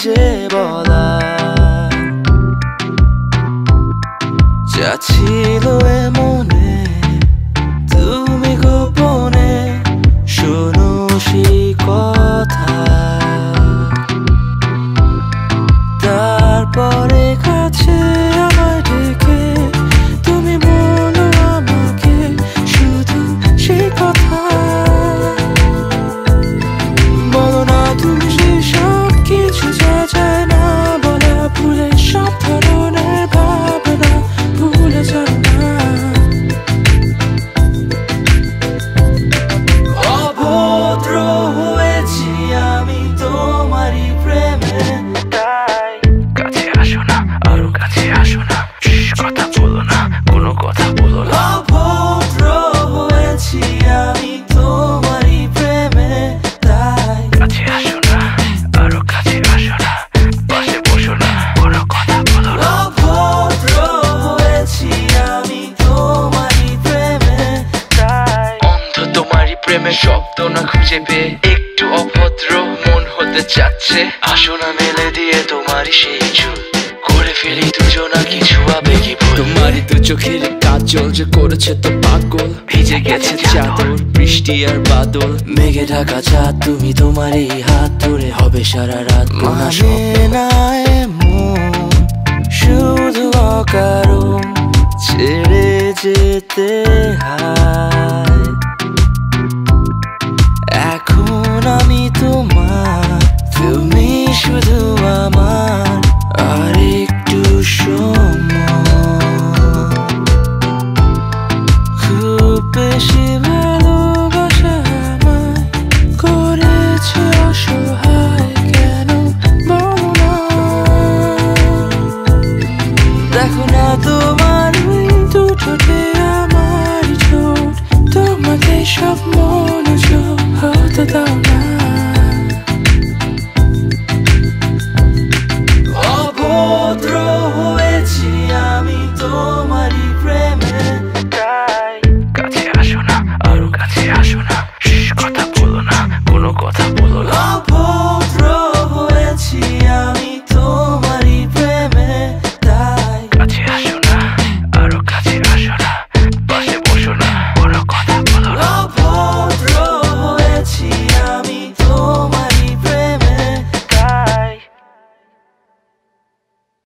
যে বলা যা ছিল মনে তুমি গোপনে শোনো সেই কথা তারপরে কাছে আমায় ডেকে তুমি বলো আমাকে শুধু সেই কথা বলো না তুমি সেই সব কিছু যা যায় না বলা ভুলে সব ধরনের ভাবনা ভুলে যাও না অভদ্র হয়েছি আমি তোমারই প্রেমে তাই কাছে আসো না আরো কাছে আসো না কথা বলো না কোনো কথা বলো না অভদ্র হয়েছি আমি তোমারই প্রেমে তাই কাছে আসো না আরো কাছে আসো না পাশে বসো না কোনো কথা বলো না অভদ্র হয়েছি আমি তোমারই প্রেমে তাই অন্ধ তোমারই প্রেমে শব্দ না খুঁজে পেয়ে একটু অভদ্র মন হতে চাচ্ছে আসো না মেলে দিয়ে তোমারই সেই চুল করে ফেলি দুজনা কিছু আবেগী ভুল তোমারই দু চোখের কাজল যে করেছে তো পাগল ভিজে গেছে চাদর বৃষ্টি আর বাদল মেঘে ঢাকা চাঁদ তুমি তোমারই হাত ধরে হবে সারা রাত মানে না এমন শুধু অকারণ ছেড়ে যেতে হয় এখন আমি তোমার তুমি শুধু